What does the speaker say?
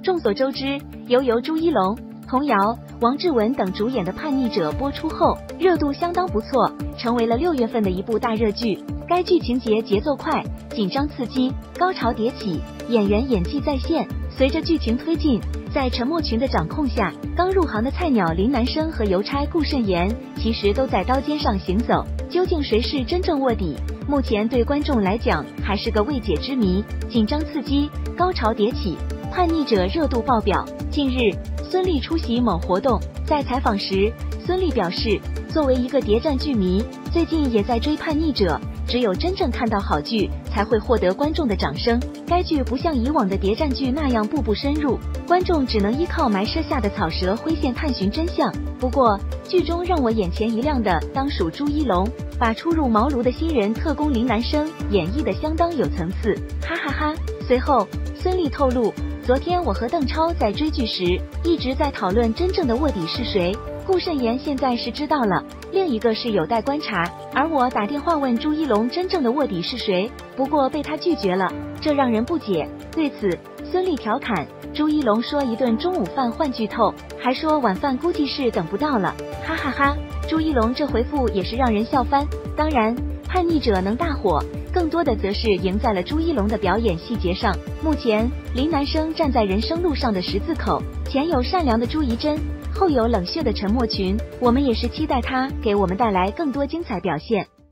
众所周知，由朱一龙、童瑶、王志文等主演的《叛逆者》播出后，热度相当不错，成为了6月份的一部大热剧。该剧情节节奏快，紧张刺激，高潮迭起，演员演技在线。随着剧情推进，在陈默群的掌控下，刚入行的菜鸟林南生和邮差顾慎言其实都在刀尖上行走。究竟谁是真正卧底？目前对观众来讲还是个未解之谜。紧张刺激，高潮迭起，叛逆者热度爆表。近日，孙俪出席某活动，在采访时，孙俪表示，作为一个谍战剧迷，最近也在追叛逆者。只有真正看到好剧，才会获得观众的掌声。该剧不像以往的谍战剧那样步步深入，观众只能依靠埋设下的草蛇灰线探寻真相。不过，剧中让我眼前一亮的当属朱一龙，把初入茅庐的新人特工林南生演绎的相当有层次，哈哈哈。随后，孙俪透露，昨天我和邓超在追剧时，一直在讨论真正的卧底是谁。顾慎言现在是知道了，另一个是有待观察。而我打电话问朱一龙真正的卧底是谁，不过被他拒绝了，这让人不解。对此，孙俪调侃朱一龙说一顿中午饭换剧透，还说晚饭估计是等不到了，哈哈哈。朱一龙这回复也是让人笑翻。当然，叛逆者能大火，更多的则是赢在了朱一龙的表演细节上。目前，林南生站在人生路上的十字口，前有善良的朱怡珍，后有冷血的陈默群，我们也是期待他给我们带来更多精彩表现。